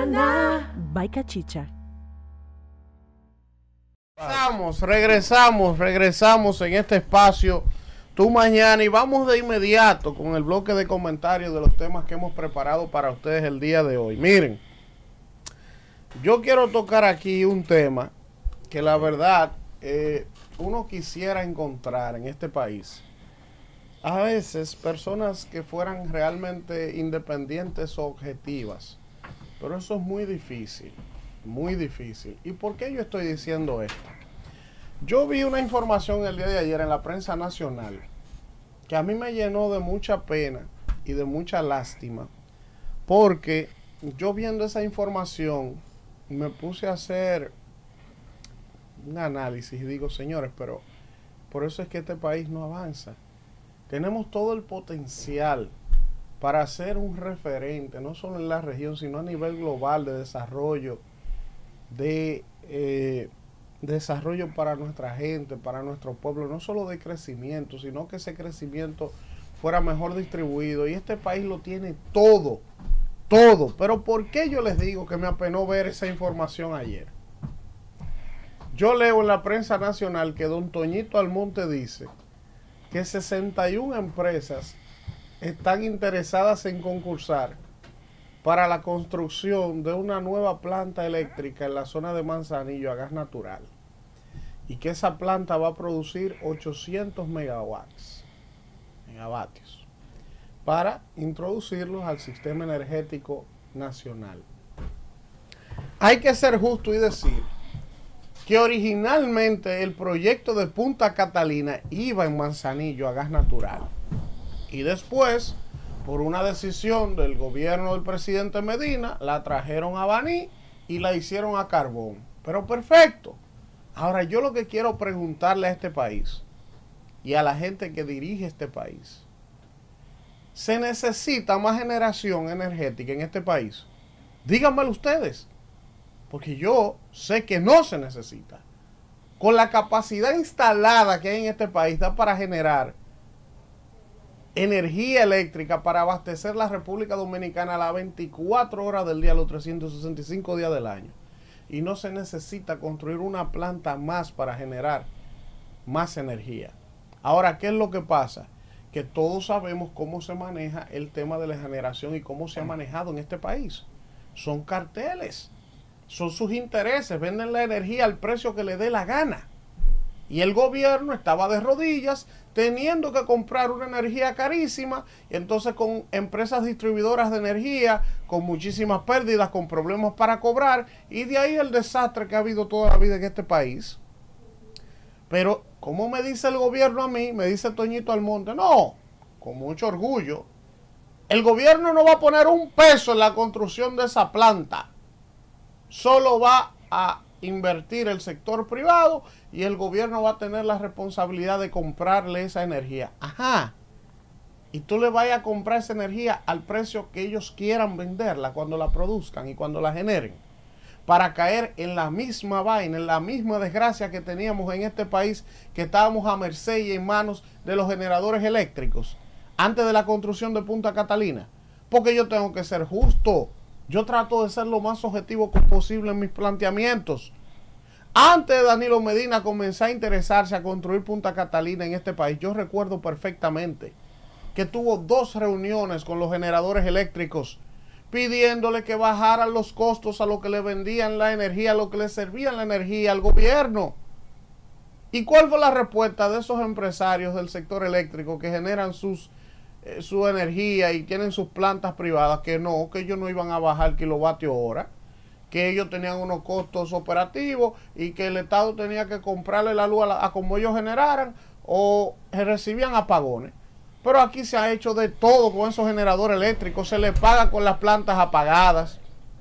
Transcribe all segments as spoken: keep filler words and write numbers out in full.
Mañana. By Cachicha. Regresamos, regresamos, regresamos en este espacio Tu Mañana y vamos de inmediato con el bloque de comentarios de los temas que hemos preparado para ustedes el día de hoy. Miren, yo quiero tocar aquí un tema que la verdad eh, uno quisiera encontrar en este país. A veces personas que fueran realmente independientes o objetivas, pero eso es muy difícil, muy difícil. ¿Y por qué yo estoy diciendo esto? Yo vi una información el día de ayer en la prensa nacional que a mí me llenó de mucha pena y de mucha lástima, porque yo viendo esa información me puse a hacer un análisis y digo, señores, pero por eso es que este país no avanza. Tenemos todo el potencial para ser un referente, no solo en la región, sino a nivel global de desarrollo, de eh, desarrollo para nuestra gente, para nuestro pueblo, no solo de crecimiento, sino que ese crecimiento fuera mejor distribuido. Y este país lo tiene todo, todo. Pero ¿por qué yo les digo que me apenó ver esa información ayer? Yo leo en la prensa nacional que don Toñito Almonte dice que sesenta y una empresas están interesadas en concursar para la construcción de una nueva planta eléctrica en la zona de Manzanillo a gas natural, y que esa planta va a producir ochocientos megawatts, megavatios, para introducirlos al sistema energético nacional. Hay que ser justo y decir que originalmente el proyecto de Punta Catalina iba en Manzanillo a gas natural, y después, por una decisión del gobierno del presidente Medina, la trajeron a Baní y la hicieron a carbón. Pero perfecto. Ahora yo lo que quiero preguntarle a este país y a la gente que dirige este país: ¿se necesita más generación energética en este país? Díganmelo ustedes, porque yo sé que no se necesita. Con la capacidad instalada que hay en este país, da para generar energía eléctrica para abastecer la República Dominicana a las veinticuatro horas del día, los trescientos sesenta y cinco días del año. Y no se necesita construir una planta más para generar más energía. Ahora, ¿qué es lo que pasa? Que todos sabemos cómo se maneja el tema de la generación y cómo se ha manejado en este país. Son carteles, son sus intereses, venden la energía al precio que le dé la gana. Y el gobierno estaba de rodillas teniendo que comprar una energía carísima, y entonces con empresas distribuidoras de energía con muchísimas pérdidas, con problemas para cobrar, y de ahí el desastre que ha habido toda la vida en este país. Pero, ¿cómo me dice el gobierno a mí? Me dice Toñito Almonte, no, con mucho orgullo, el gobierno no va a poner un peso en la construcción de esa planta, solo va a invertir el sector privado y el gobierno va a tener la responsabilidad de comprarle esa energía. Ajá. Y tú le vayas a comprar esa energía al precio que ellos quieran venderla cuando la produzcan y cuando la generen, para caer en la misma vaina, en la misma desgracia que teníamos en este país, que estábamos a merced y en manos de los generadores eléctricos antes de la construcción de Punta Catalina. Porque yo tengo que ser justo. Yo trato de ser lo más objetivo posible en mis planteamientos. Antes de Danilo Medina comenzar a interesarse a construir Punta Catalina en este país, yo recuerdo perfectamente que tuvo dos reuniones con los generadores eléctricos pidiéndole que bajaran los costos a lo que le vendían la energía, a lo que le servían la energía al gobierno. ¿Y cuál fue la respuesta de esos empresarios del sector eléctrico que generan sus Eh, su energía y tienen sus plantas privadas? Que no, que ellos no iban a bajar kilovatio hora, que ellos tenían unos costos operativos y que el Estado tenía que comprarle la luz a, la, a como ellos generaran, o recibían apagones. Pero aquí se ha hecho de todo con esos generadores eléctricos, se les paga con las plantas apagadas.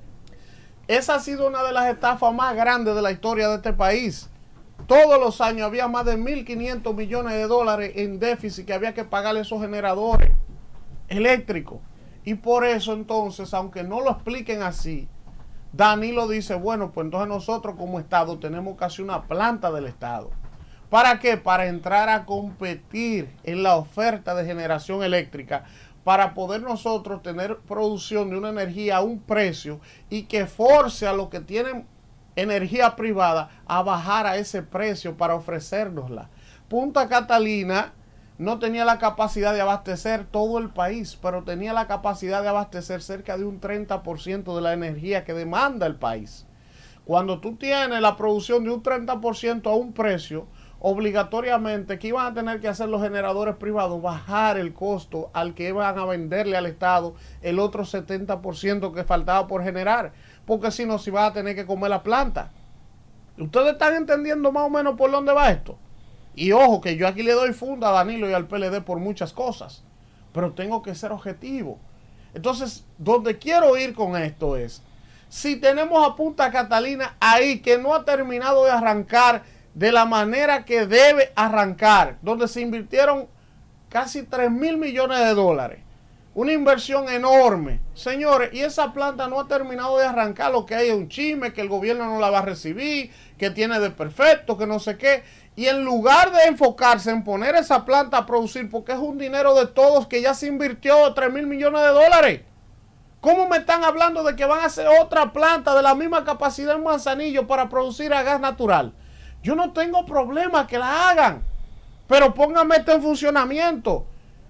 Esa ha sido una de las estafas más grandes de la historia de este país. Todos los años había más de mil quinientos millones de dólares en déficit que había que pagarle a esos generadores eléctricos. Y por eso entonces, aunque no lo expliquen así, Danilo dice, bueno, pues entonces nosotros como Estado tenemos casi una planta del Estado. ¿Para qué? Para entrar a competir en la oferta de generación eléctrica, para poder nosotros tener producción de una energía a un precio y que force a los que tienen energía privada a bajar a ese precio para ofrecérnosla. Punta Catalina no tenía la capacidad de abastecer todo el país, pero tenía la capacidad de abastecer cerca de un treinta por ciento de la energía que demanda el país. Cuando tú tienes la producción de un treinta por ciento a un precio, obligatoriamente, ¿qué iban a tener que hacer los generadores privados? Bajar el costo al que iban a venderle al Estado el otro setenta por ciento que faltaba por generar, porque si no, se iba a tener que comer la planta. ¿Ustedes están entendiendo más o menos por dónde va esto? Y ojo, que yo aquí le doy funda a Danilo y al P L D por muchas cosas, pero tengo que ser objetivo. Entonces, donde quiero ir con esto es, si tenemos a Punta Catalina ahí que no ha terminado de arrancar de la manera que debe arrancar, donde se invirtieron casi tres mil millones de dólares, una inversión enorme, señores, y esa planta no ha terminado de arrancar, lo que hay es un chisme, que el gobierno no la va a recibir, que tiene de perfecto, que no sé qué, y en lugar de enfocarse en poner esa planta a producir, porque es un dinero de todos que ya se invirtió tres mil millones de dólares, ¿cómo me están hablando de que van a hacer otra planta de la misma capacidad en Manzanillo para producir a gas natural? Yo no tengo problema que la hagan, pero pónganme esto en funcionamiento.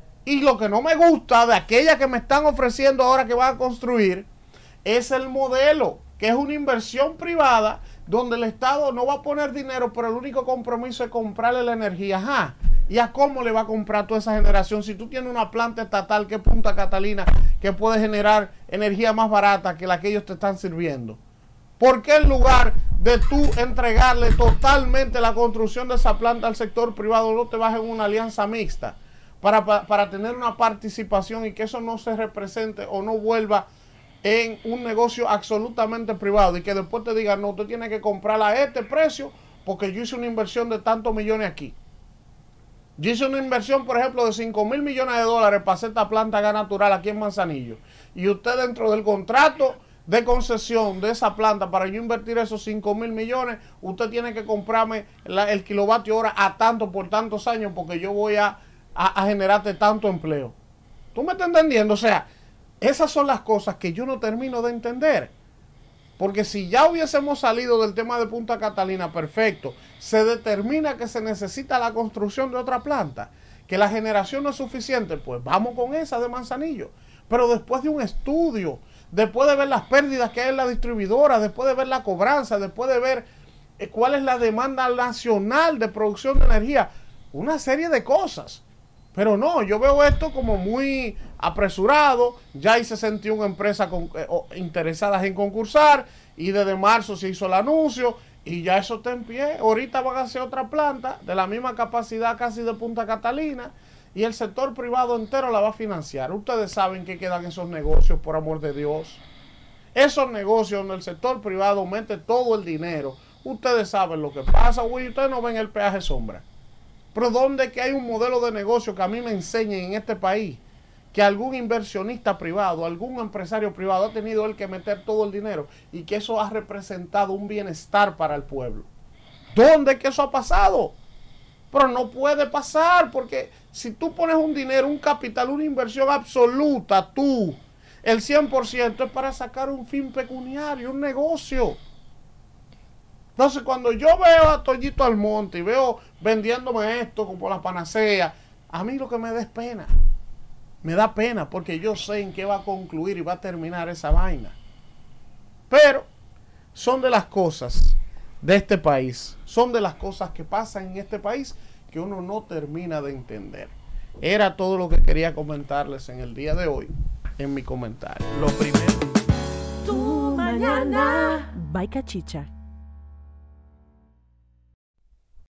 Y lo que no me gusta de aquella que me están ofreciendo ahora que van a construir es el modelo, que es una inversión privada donde el Estado no va a poner dinero, pero el único compromiso es comprarle la energía. Ajá. ¿Y a cómo le va a comprar toda esa generación? Si tú tienes una planta estatal que es Punta Catalina, que puede generar energía más barata que la que ellos te están sirviendo. ¿Por qué en lugar de tú entregarle totalmente la construcción de esa planta al sector privado, no te vas en una alianza mixta para, para, para tener una participación y que eso no se represente o no vuelva en un negocio absolutamente privado y que después te digan, no, tú tienes que comprarla a este precio porque yo hice una inversión de tantos millones aquí? Yo hice una inversión, por ejemplo, de cinco mil millones de dólares para hacer esta planta de gas natural aquí en Manzanillo. Y usted dentro del contrato de concesión de esa planta, para yo invertir esos cinco mil millones, usted tiene que comprarme la, el kilovatio hora a tanto por tantos años porque yo voy a, a, a generarte tanto empleo. ¿Tú me estás entendiendo? O sea, esas son las cosas que yo no termino de entender. Porque si ya hubiésemos salido del tema de Punta Catalina, perfecto, se determina que se necesita la construcción de otra planta, que la generación no es suficiente, pues vamos con esa de Manzanillo. Pero después de un estudio, después de ver las pérdidas que hay en la distribuidora, después de ver la cobranza, después de ver eh, cuál es la demanda nacional de producción de energía, una serie de cosas. Pero no, yo veo esto como muy apresurado. Ya hay sesenta y una empresas con, eh, interesadas en concursar y desde marzo se hizo el anuncio y ya eso está en pie. Ahorita van a hacer otra planta de la misma capacidad casi de Punta Catalina y el sector privado entero la va a financiar. Ustedes saben que quedan esos negocios, por amor de Dios. Esos negocios donde el sector privado mete todo el dinero. Ustedes saben lo que pasa, güey. Ustedes no ven el peaje sombra. Pero ¿dónde que hay un modelo de negocio que a mí me enseñen en este país que algún inversionista privado, algún empresario privado ha tenido él que meter todo el dinero y que eso ha representado un bienestar para el pueblo? ¿Dónde que eso ha pasado? Pero no puede pasar, porque si tú pones un dinero, un capital, una inversión absoluta, tú, el cien por ciento es para sacar un fin pecuniario, un negocio. Entonces, cuando yo veo a Toñito Almonte y veo vendiéndome esto como la panacea, a mí lo que me da es pena. Me da pena porque yo sé en qué va a concluir y va a terminar esa vaina. Pero son de las cosas de este país, son de las cosas que pasan en este país que uno no termina de entender. Era todo lo que quería comentarles en el día de hoy en mi comentario. Lo primero. Tu mañana. By Cachicha.